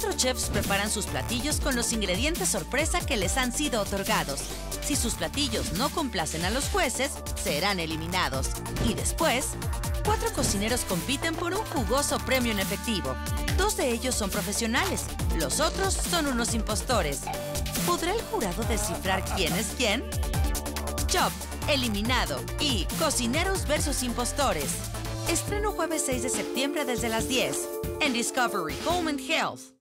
4 chefs preparan sus platillos con los ingredientes sorpresa que les han sido otorgados. Si sus platillos no complacen a los jueces, serán eliminados. Y después, 4 cocineros compiten por un jugoso premio en efectivo. 2 de ellos son profesionales, los otros son unos impostores. ¿Podrá el jurado descifrar quién es quién? Chop, eliminado, y Cocineros versus Impostores. Estreno jueves 6 de septiembre desde las 10 en Discovery Home and Health.